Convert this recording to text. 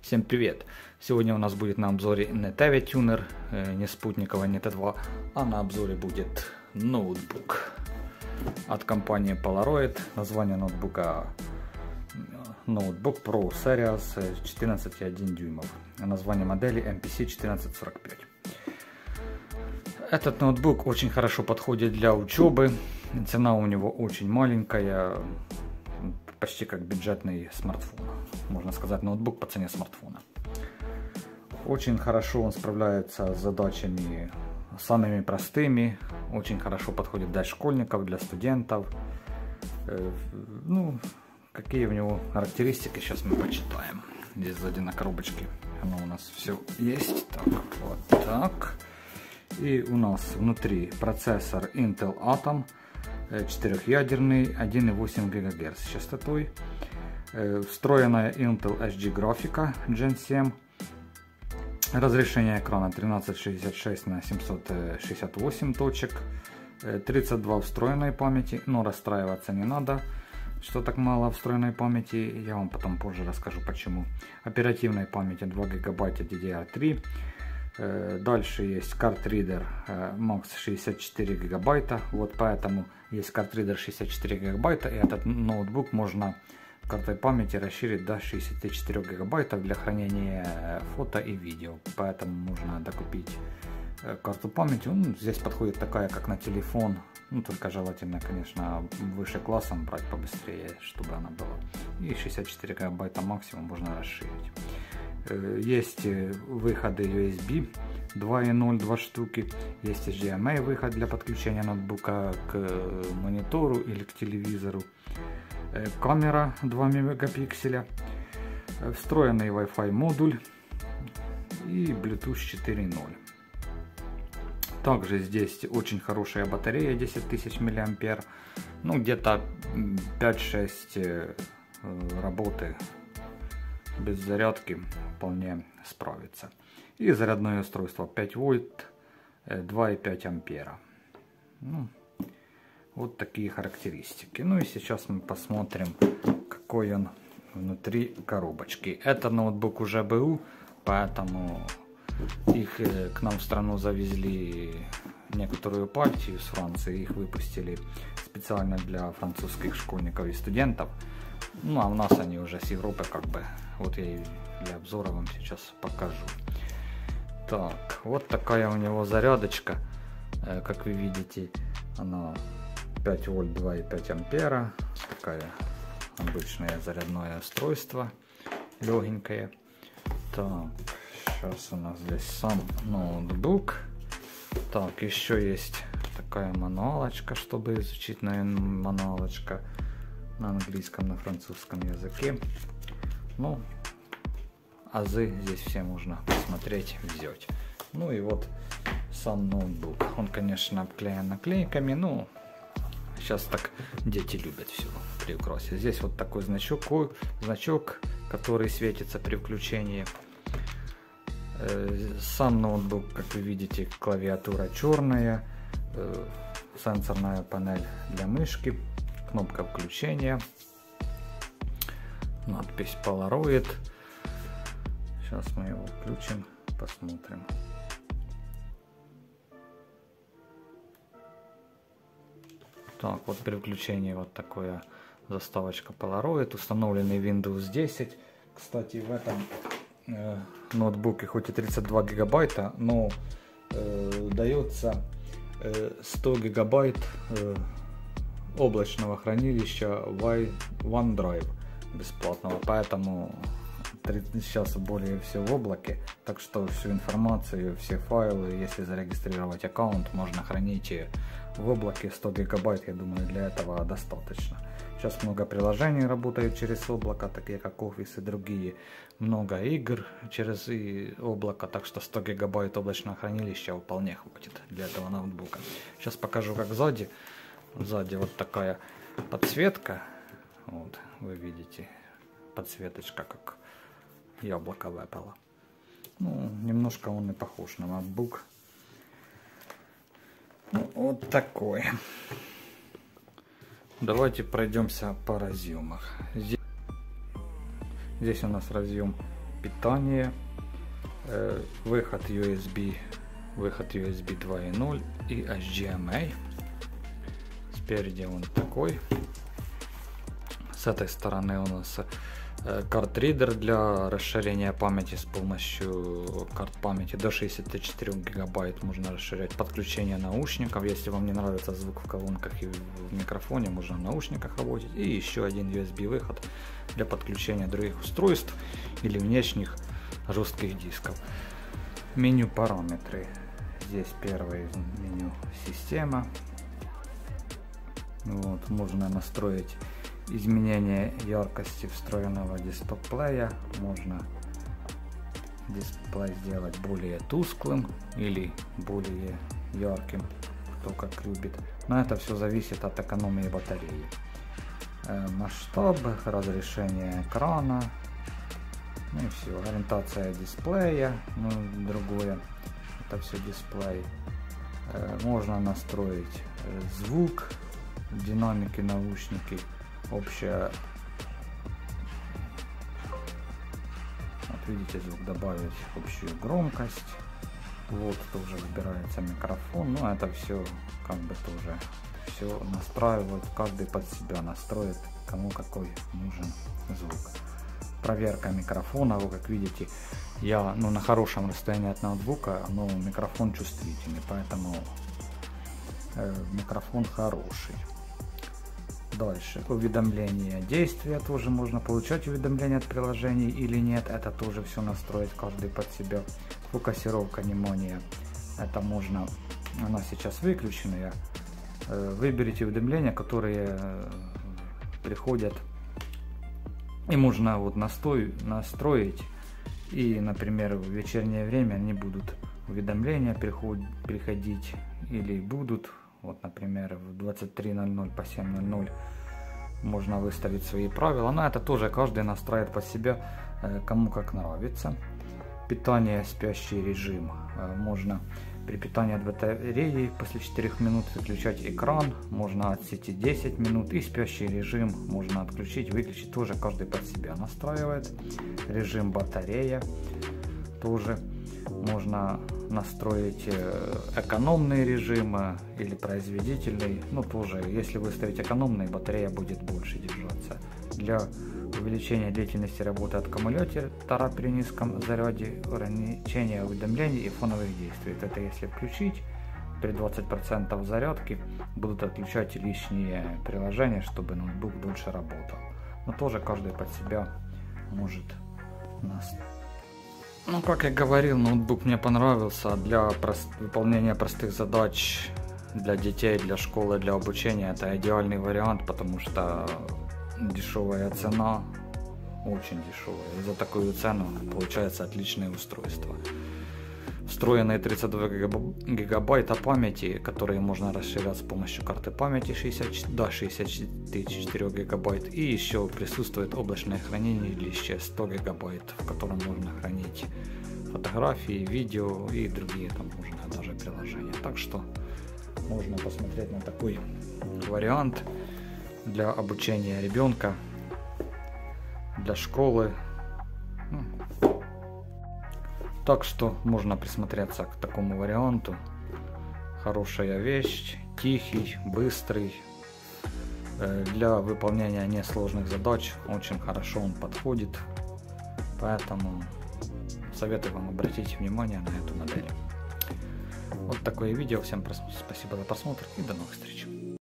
Всем привет! Сегодня у нас будет на обзоре не TV Tuner, не спутниковый, не T2, а на обзоре будет ноутбук от компании Polaroid. Название ноутбука Notebook Pro Series 14,1 дюймов. Название модели MPC 1445. Этот ноутбук очень хорошо подходит для учебы. Цена у него очень маленькая, почти как бюджетный смартфон. Можно сказать, ноутбук по цене смартфона. Очень хорошо он справляется с задачами самыми простыми. Очень хорошо подходит для школьников, для студентов. Какие у него характеристики, сейчас мы почитаем. Здесь сзади на коробочке оно у нас все есть. Так, вот так. И у нас внутри процессор Intel Atom 4-ядерный, 1,8 ГГц частотой. Встроенная Intel HD графика Gen 7. Разрешение экрана 1366 на 768 точек. 32 встроенной памяти, но расстраиваться не надо, что так мало встроенной памяти. Я вам потом позже расскажу почему. Оперативной памяти 2 ГБ DDR3. Дальше есть картридер Max 64 гигабайта. Вот поэтому есть картридер 64 гигабайта, и этот ноутбук можно картой памяти расширить до 64 гигабайтов для хранения фото и видео. Поэтому можно докупить карту памяти. Здесь подходит такая, как на телефон. Только желательно, конечно, выше классом брать побыстрее, чтобы она была. И 64 гигабайта максимум можно расширить. Есть выходы USB 2.0, 2 штуки. Есть HDMI выход для подключения ноутбука к монитору или к телевизору. Камера 2 мегапикселя. Встроенный Wi-Fi модуль. И Bluetooth 4.0. Также здесь очень хорошая батарея 10 тысяч мАh. Где-то 5-6 работы без зарядки вполне справится. И зарядное устройство 5 вольт, 2,5 ампера. Вот такие характеристики. И сейчас мы посмотрим, какой он внутри коробочки. Это ноутбук уже БУ, поэтому их к нам в страну завезли некоторую партию с Франции. Их выпустили специально для французских школьников и студентов. А у нас они уже с Европы как бы. Вот я и для обзора вам сейчас покажу. Так, вот такая у него зарядочка. Как вы видите, она 5 вольт, 2,5 ампера. Такая обычное зарядное устройство. Легенькое. Так, сейчас у нас здесь сам ноутбук. Так, еще есть такая мануалочка, чтобы изучить, наверное, мануалочка на английском, на французском языке. Азы здесь все можно посмотреть, взять. И вот сам ноутбук. Он, конечно, обклеен наклейками, сейчас так дети любят все приукрасить. Здесь вот такой значок, который светится при включении. Сам ноутбук, как вы видите, клавиатура черная, сенсорная панель для мышки, кнопка включения, надпись Polaroid. Сейчас мы его включим, посмотрим. Так, вот при включении вот такая заставочка Polaroid, установленный Windows 10. Кстати, в этом ноутбуке хоть и 32 гигабайта, но дается 100 гигабайт облачного хранилища OneDrive бесплатного, поэтому сейчас более все в облаке, так что всю информацию, все файлы, если зарегистрировать аккаунт, можно хранить в облаке. 100 гигабайт, я думаю, для этого достаточно. Сейчас много приложений работают через облако, такие как Office и другие. Много игр через облако, так что 100 гигабайт облачного хранилища вполне хватит для этого ноутбука. Сейчас покажу, как сзади. Сзади вот такая подсветка. Вот, вы видите, подсветочка как яблоко выпало. Немножко он и похож на ноутбук. Вот такой. Давайте пройдемся по разъемах. Здесь у нас разъем питание, выход USB 2.0 и HDMI. Спереди он такой. С этой стороны у нас карт-ридер для расширения памяти с помощью карт памяти до 64 гигабайт. Можно расширять подключение наушников. Если вам не нравится звук в колонках и в микрофоне, можно в наушниках работать. И еще один USB выход для подключения других устройств или внешних жестких дисков. Меню параметры. Здесь первое меню система. Вот, можно настроить изменение яркости встроенного дисплея. Можно дисплей сделать более тусклым или более ярким, кто как любит. Но это все зависит от экономии батареи. Масштаб, разрешение экрана, ну и все. Ориентация дисплея, ну другое. Это все дисплей. Можно настроить звук, динамики, наушники. Общая, вот видите, звук, добавить общую громкость. Вот тоже выбирается микрофон. Ну это все как бы тоже все настраивают, каждый под себя настроит, кому какой нужен звук. Проверка микрофона, вы как видите, я на хорошем расстоянии от ноутбука, но микрофон чувствительный, поэтому микрофон хороший. Дальше уведомления действия, тоже можно получать уведомления от приложений или нет, это тоже все настроить каждый под себя. Фокусировка внимания, это можно, она сейчас выключенная. Выберите уведомления, которые приходят, и можно вот настроить, и, например, в вечернее время не будут уведомления приходить или будут. Вот, например, в 23:00 по 7:00 можно выставить свои правила. Но это тоже каждый настраивает под себя, кому как нравится. Питание, спящий режим. Можно при питании от батареи после 4 минут выключать экран. Можно от сети 10 минут. И спящий режим можно отключить, выключить. Тоже каждый под себя настраивает. Режим батарея тоже можно настроить экономный режим или производительный. Ну тоже, если выставить экономный, батарея будет больше держаться. Для увеличения длительности работы аккумулятора при низком заряде, ограничения уведомлений и фоновых действий. Это если включить, при 20% зарядки будут отключать лишние приложения, чтобы ноутбук дольше работал. Но тоже каждый под себя может настроить. Ну, как я говорил, ноутбук мне понравился. Для выполнения простых задач для детей, для школы, для обучения это идеальный вариант, потому что дешевая цена, очень дешевая. И за такую цену получается отличное устройство. Встроенные 32 гигабайта памяти, которые можно расширять с помощью карты памяти до 64 гигабайт. И еще присутствует облачное хранилище 100 гигабайт, в котором можно хранить фотографии, видео и другие там можно даже приложения. Так что можно посмотреть на такой вариант для обучения ребенка, для школы. Так что можно присмотреться к такому варианту. Хорошая вещь, тихий, быстрый. Для выполнения несложных задач очень хорошо он подходит. Поэтому советую вам обратить внимание на эту модель. Вот такое видео. Всем спасибо за просмотр и до новых встреч.